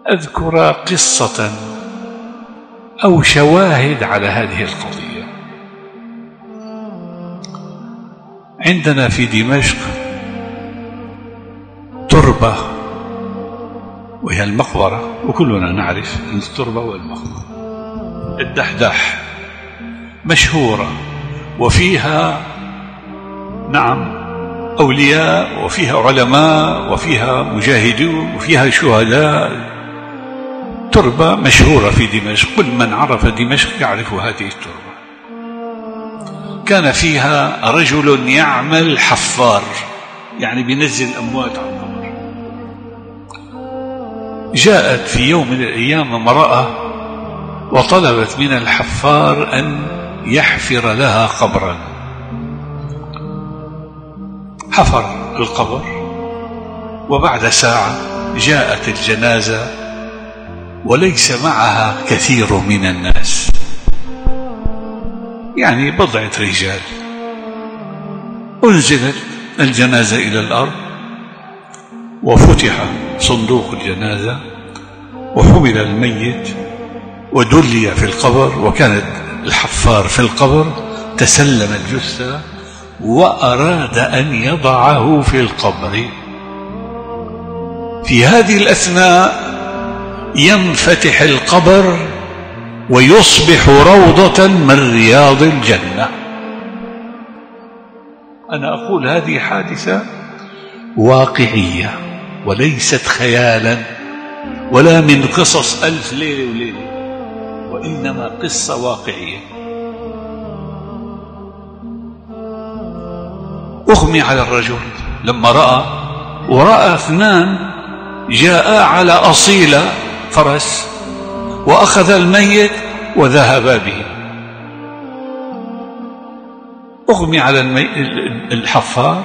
أذكر قصة أو شواهد على هذه القضية. عندنا في دمشق تربة وهي المقبرة، وكلنا نعرف التربة والمقبرة، الدحداح مشهورة، وفيها نعم أولياء، وفيها علماء، وفيها مجاهدون، وفيها شهداء. تربة مشهورة في دمشق، كل من عرف دمشق يعرف هذه التربة. كان فيها رجل يعمل حفار، يعني بينزل الأموات على القبر. جاءت في يوم من الأيام امرأة وطلبت من الحفار أن يحفر لها قبرا. حفر القبر، وبعد ساعة جاءت الجنازة وليس معها كثير من الناس، يعني بضعة رجال. أنزلت الجنازة إلى الأرض، وفتح صندوق الجنازة، وحمل الميت ودلي في القبر، وكانت الحفار في القبر تسلم الجثة وأراد أن يضعه في القبر. في هذه الأثناء ينفتح القبر ويصبح روضة من رياض الجنة. أنا أقول هذه حادثة واقعية وليست خيالا ولا من قصص ألف ليلة وليلة، وإنما قصة واقعية. أغمي على الرجل لما رأى، ورأى اثنان جاء على أصيلة فرس وأخذ الميت وذهبا به. أغمي على الحفار،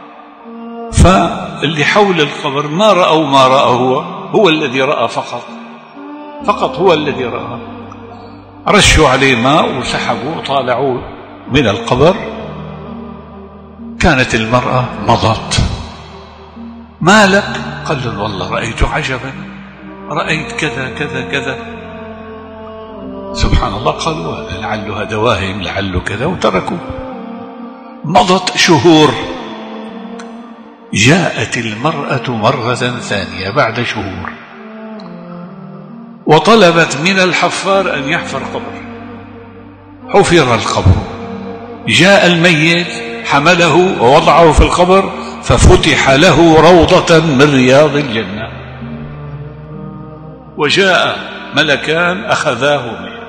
فاللي حول القبر ما رأوا ما رأى، هو الذي رأى فقط هو الذي رأى. رشوا عليه ماء وسحبوا وطالعوا من القبر. كانت المرأة مضت. ما لك؟ قال له والله رأيت عجبا، رأيت كذا كذا كذا. سبحان الله، قالوا لعلها دواهم، لعله كذا، وتركوا. مضت شهور، جاءت المرأة مرة ثانية بعد شهور وطلبت من الحفار أن يحفر قبر. حفر القبر، جاء الميت حمله ووضعه في القبر، ففتح له روضة من رياض الجنة. وجاء ملكان أخذاه منه،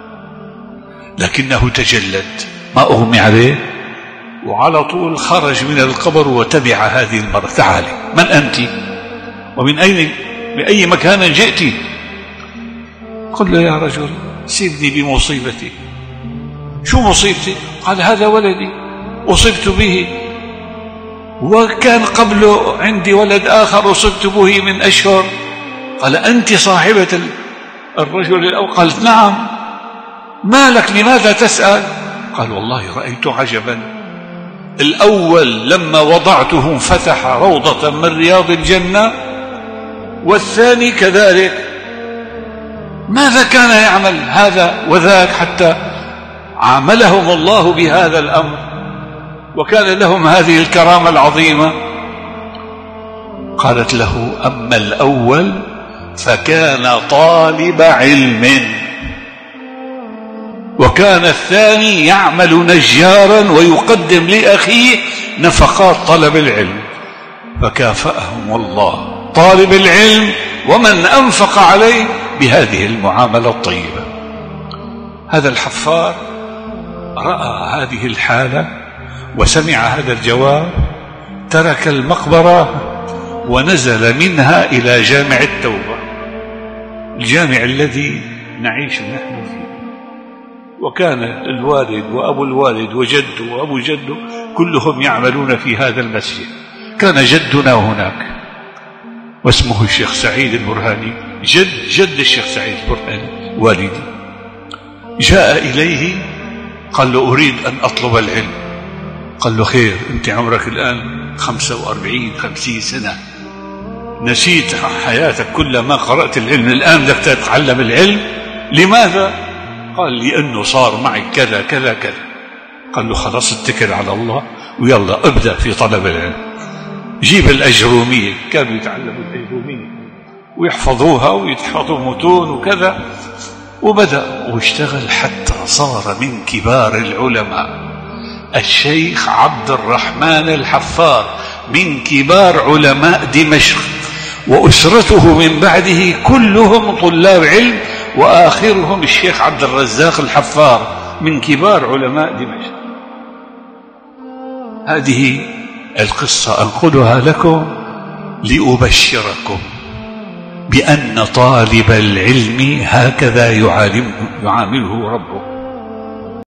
لكنه تجلد، ما أغمي عليه، وعلى طول خرج من القبر وتبع هذه المرأة. تعالي، من أنت؟ ومن أي مكان جئت؟ قل له يا رجل سيبني بمصيبتي. شو مصيبتي؟ قال هذا ولدي أصبت به، وكان قبله عندي ولد آخر أصبت به من أشهر. قال أنت صاحبة الرجل الأول؟ قالت نعم. ما لك؟ لماذا تسأل؟ قال والله رأيت عجبا، الأول لما وضعته انفتح روضة من رياض الجنة، والثاني كذلك. ماذا كان يعمل هذا وذاك حتى عاملهم الله بهذا الأمر وكان لهم هذه الكرامة العظيمة؟ قالت له أما الأول فكان طالب علم، وكان الثاني يعمل نجارا ويقدم لأخيه نفقات طلب العلم، فكافأهم الله طالب العلم ومن أنفق عليه بهذه المعاملة الطيبة. هذا الحفار رأى هذه الحالة وسمع هذا الجواب، ترك المقبرة ونزل منها إلى جامع التوبة، الجامع الذي نعيش نحن فيه. وكان الوالد وأبو الوالد وجده وأبو جده كلهم يعملون في هذا المسجد. كان جدنا هناك واسمه الشيخ سعيد البرهاني، جد الشيخ سعيد البرهاني والدي. جاء إليه قال له أريد أن أطلب العلم. قال له خير، أنت عمرك الآن 45 50 سنة، نسيت حياتك كلما قرأت العلم، الآن بدك تتعلم العلم. لماذا؟ قال لأنه صار معي كذا كذا كذا. قال له خلاص اتكل على الله ويلا ابدأ في طلب العلم. جيب الأجرومية، كانوا يتعلموا الأجرومية ويحفظوها ويتحفظوا متون وكذا، وبدأ واشتغل حتى صار من كبار العلماء. الشيخ عبد الرحمن الحفار من كبار علماء دمشق، وأسرته من بعده كلهم طلاب علم، وآخرهم الشيخ عبد الرزاق الحفار من كبار علماء دمشق. هذه القصة أنقلها لكم لأبشركم بأن طالب العلم هكذا يعامله ربه.